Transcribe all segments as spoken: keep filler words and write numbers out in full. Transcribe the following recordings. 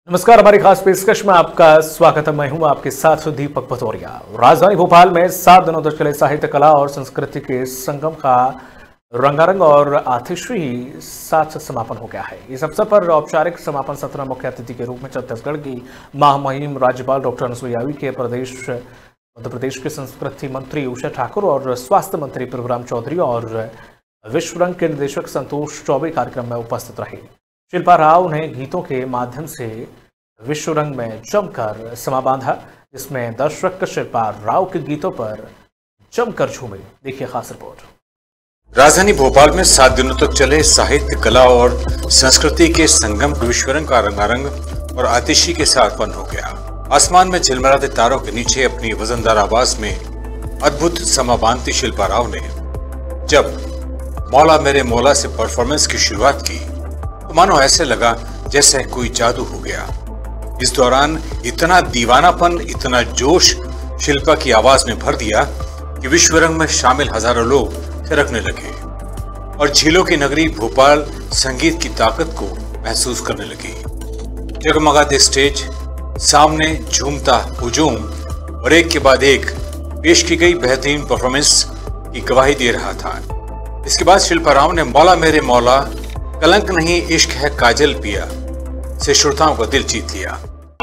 नमस्कार, हमारी खास पेशकश में आपका स्वागत है। मैं हूं आपके साथ दीपक भदौरिया। राजधानी भोपाल में सात दिनों तक चले साहित्य, कला और संस्कृति के संगम का रंगारंग और आतिशी साथ समापन हो गया है। इस अवसर पर औपचारिक समापन सत्र में मुख्य अतिथि के रूप में छत्तीसगढ़ की महामहिम राज्यपाल डॉक्टर अनुसुईया उइके, प्रदेश मध्य प्रदेश के संस्कृति मंत्री उषा ठाकुर और स्वास्थ्य मंत्री प्रभुराम चौधरी और विश्व रंग के निदेशक संतोष चौबे कार्यक्रम में उपस्थित रहे। शिल्पा राव ने गीतों के माध्यम से विश्व रंग में जमकर समा बांधा, जिसमें दर्शक शिल्पा राव के गीतों पर जमकर झूमे। देखिए खास रिपोर्ट। राजधानी भोपाल में सात दिनों तक चले साहित्य, कला और संस्कृति के संगम विश्व रंग का रंगारंग और आतिशी के साथ बंद हो गया। आसमान में झिलमिलाते तारों के नीचे अपनी वजनदार आवाज में अद्भुत समा बांधती शिल्पा राव ने जब मौला मेरे मौला से परफॉर्मेंस की शुरुआत की तो मानो ऐसे लगा जैसे कोई जादू हो गया। इस दौरान इतना दीवानापन, इतना जोश शिल्पा की आवाज में भर दिया कि विश्व रंग में शामिल हजारों लोग थिरकने लगे और झीलों की नगरी भोपाल संगीत की ताकत को महसूस करने लगी। जगमगाते स्टेज, सामने झूमता हुजूम और एक के बाद एक पेश की गई बेहतरीन परफॉर्मेंस की गवाही दे रहा था। इसके बाद शिल्पा राव ने मौला मेरे मौला, कलंक नहीं इश्क है काजल पिया से श्रोताओं का दिल जीत लिया।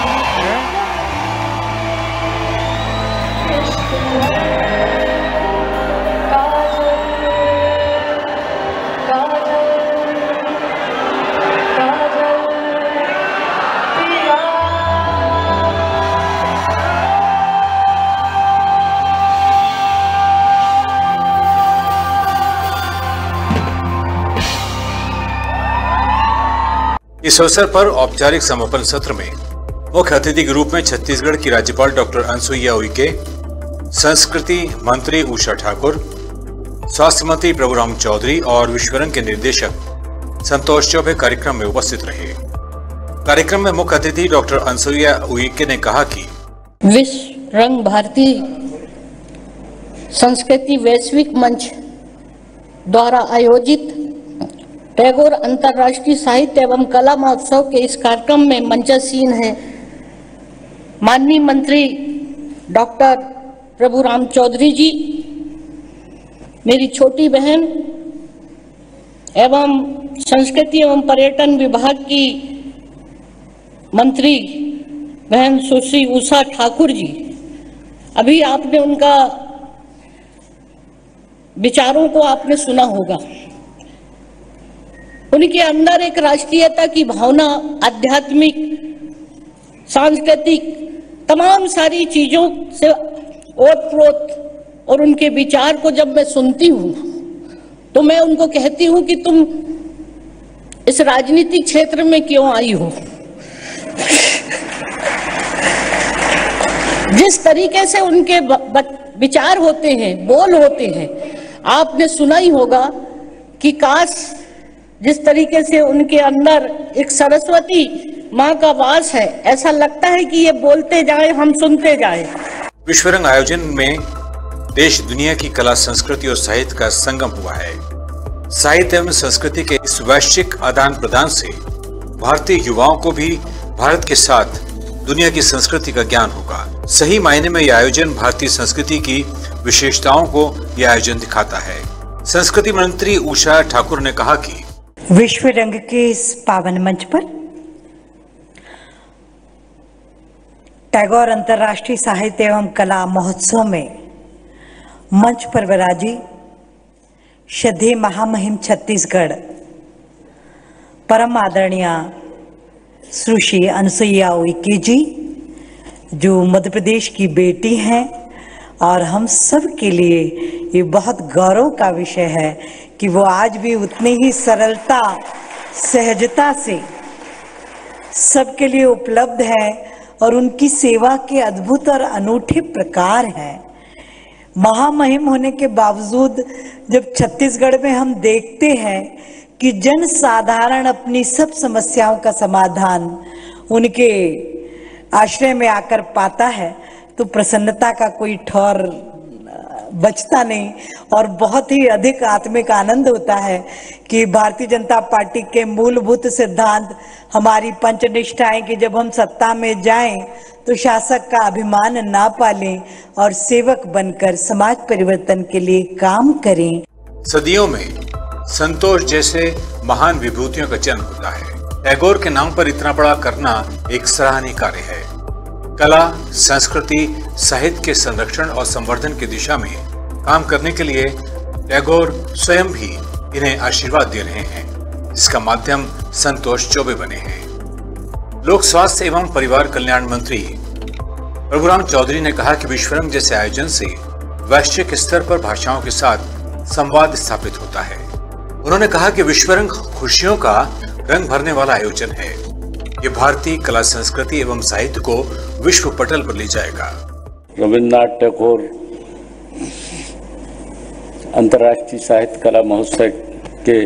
इस अवसर पर औपचारिक समापन सत्र में मुख्य अतिथि के रूप में छत्तीसगढ़ की राज्यपाल डॉक्टर अनुसुईया उइके, संस्कृति मंत्री उषा ठाकुर, स्वास्थ्य मंत्री प्रभुराम चौधरी और विश्वरंग के निर्देशक संतोष चौबे कार्यक्रम में उपस्थित रहे। कार्यक्रम में मुख्य अतिथि डॉक्टर अनुसुईया उइके ने कहा कि विश्व रंग भारतीय संस्कृति वैश्विक मंच द्वारा आयोजित टैगोर अंतर्राष्ट्रीय साहित्य एवं कला महोत्सव के इस कार्यक्रम में मंचासीन है माननीय मंत्री डॉक्टर प्रभुराम चौधरी जी, मेरी छोटी बहन एवं संस्कृति एवं पर्यटन विभाग की मंत्री बहन सुश्री उषा ठाकुर जी। अभी आपने उनका विचारों को आपने सुना होगा। उनके अंदर एक राष्ट्रीयता की भावना, आध्यात्मिक, सांस्कृतिक, तमाम सारी चीजों से ओतप्रोत, और उनके विचार को जब मैं सुनती हूँ तो मैं उनको कहती हूँ कि तुम इस राजनीतिक क्षेत्र में क्यों आई हो। जिस तरीके से उनके विचार होते हैं, बोल होते हैं, आपने सुना ही होगा कि काश जिस तरीके से उनके अंदर एक सरस्वती माँ का वास है, ऐसा लगता है कि ये बोलते जाए, हम सुनते जाए। विश्व रंग आयोजन में देश दुनिया की कला, संस्कृति और साहित्य का संगम हुआ है। साहित्य एवं संस्कृति के इस वैश्विक आदान प्रदान से भारतीय युवाओं को भी भारत के साथ दुनिया की संस्कृति का ज्ञान होगा। सही मायने में यह आयोजन भारतीय संस्कृति की विशेषताओं को यह आयोजन दिखाता है। संस्कृति मंत्री उषा ठाकुर ने कहा कि विश्व रंग के इस पावन मंच पर टैगोर अंतर्राष्ट्रीय साहित्य एवं कला महोत्सव में मंच पर विराजी श्रद्धेय महामहिम छत्तीसगढ़ परम आदरणीय सुश्री अनुसुईया उइके जी, जो मध्य प्रदेश की बेटी हैं, और हम सब के लिए ये बहुत गौरव का विषय है कि वो आज भी उतनी ही सरलता, सहजता से सबके लिए उपलब्ध है और उनकी सेवा के अद्भुत और अनूठे प्रकार हैं। महामहिम होने के बावजूद जब छत्तीसगढ़ में हम देखते हैं कि जन साधारण अपनी सब समस्याओं का समाधान उनके आश्रय में आकर पाता है, तो प्रसन्नता का कोई ठौर बचता नहीं और बहुत ही अधिक आत्मिक आनंद होता है कि भारतीय जनता पार्टी के मूलभूत सिद्धांत, हमारी पंचनिष्ठाएं कि जब हम सत्ता में जाएं तो शासक का अभिमान ना पालें और सेवक बनकर समाज परिवर्तन के लिए काम करें। सदियों में संतोष जैसे महान विभूतियों का जन्म होता है। टैगोर के नाम पर इतना बड़ा करना एक सराहनीय कार्य है। कला, संस्कृति, साहित्य के संरक्षण और संवर्धन की दिशा में काम करने के लिए टैगोर स्वयं भी इन्हें आशीर्वाद दे रहे हैं, जिसका माध्यम संतोष चौबे बने हैं। लोक स्वास्थ्य एवं परिवार कल्याण मंत्री प्रभुराम चौधरी ने कहा कि विश्वरंग जैसे आयोजन से वैश्विक स्तर पर भाषाओं के साथ संवाद स्थापित होता है। उन्होंने कहा कि विश्वरंग खुशियों का रंग भरने वाला आयोजन है। ये भारतीय कला, संस्कृति एवं साहित्य को विश्व पटल पर ले जाएगा। रविन्द्रनाथ टैगोर अंतर्राष्ट्रीय साहित्य कला महोत्सव के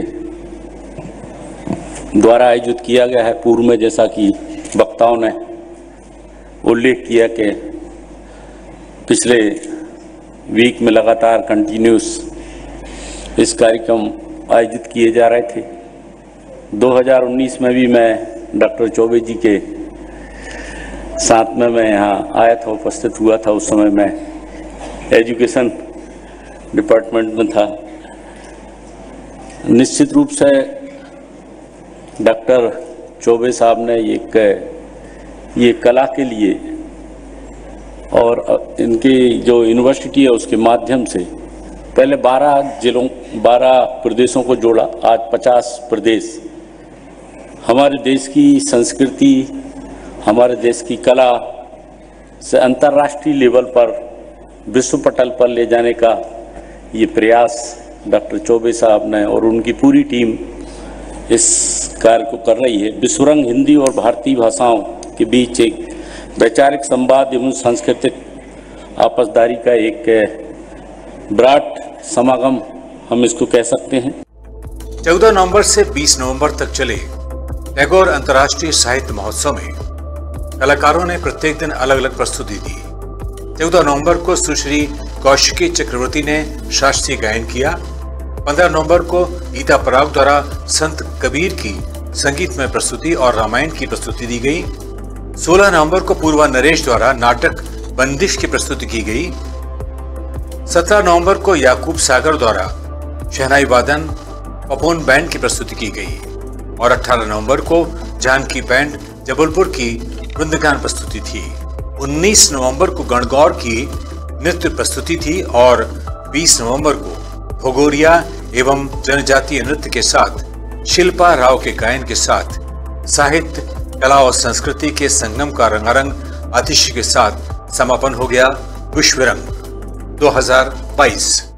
द्वारा आयोजित किया गया है। पूर्व में जैसा कि वक्ताओं ने उल्लेख किया कि पिछले वीक में लगातार कंटिन्यूस इस कार्यक्रम आयोजित किए जा रहे थे। दो हज़ार उन्नीस में भी मैं डॉक्टर चौबे जी के साथ में मैं यहाँ आया था, उपस्थित हुआ था। उस समय मैं एजुकेशन डिपार्टमेंट में था। निश्चित रूप से डॉक्टर चौबे साहब ने एक ये कला के लिए और इनकी जो यूनिवर्सिटी है उसके माध्यम से पहले बारह जिलों बारह प्रदेशों को जोड़ा। आज पचास प्रदेश हमारे देश की संस्कृति, हमारे देश की कला से अंतर्राष्ट्रीय लेवल पर विश्व पटल पर ले जाने का ये प्रयास डॉक्टर चौबे साहब ने और उनकी पूरी टीम इस कार्य को कर रही है। विश्वरंग हिंदी और भारतीय भाषाओं के बीच एक वैचारिक संवाद एवं सांस्कृतिक आपसदारी का एक विराट समागम हम इसको कह सकते हैं। चौदह नवंबर से बीस नवंबर तक चले टैगोर अंतर्राष्ट्रीय साहित्य महोत्सव में कलाकारों ने प्रत्येक दिन अलग अलग प्रस्तुति दी। चौदह नवंबर को सुश्री कौशिकी चक्रवर्ती ने शास्त्रीय गायन किया। पंद्रह नवंबर को गीता पराग द्वारा संत कबीर की संगीतमय प्रस्तुति और रामायण की प्रस्तुति दी गई। सोलह नवंबर को पूर्वा नरेश द्वारा नाटक बंदिश की प्रस्तुति की गई। सत्रह नवंबर को याकूब सागर द्वारा शहनाई वादन पपोन बैंड की प्रस्तुति की गई और अठारह नवंबर को जानकी बैंड जबलपुर की वृंदगान प्रस्तुति थी। उन्नीस नवंबर को गणगौर की नृत्य प्रस्तुति थी और बीस नवंबर को भोगोरिया एवं जनजातीय नृत्य के साथ शिल्पा राव के गायन के साथ साहित्य, कला और संस्कृति के संगम का रंगारंग आतिशी के साथ समापन हो गया विश्वरंग दो हज़ार बाईस।